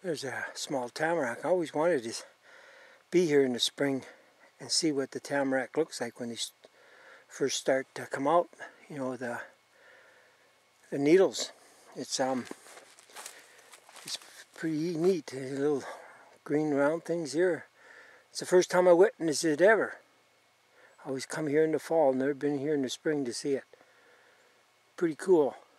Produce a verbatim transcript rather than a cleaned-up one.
There's a small tamarack. I always wanted to be here in the spring and see what the tamarack looks like when they first start to come out. You know, the the needles. It's um, it's pretty neat. The little green round things here. It's the first time I witnessed it ever. I always come here in the fall. Never been here in the spring to see it. Pretty cool.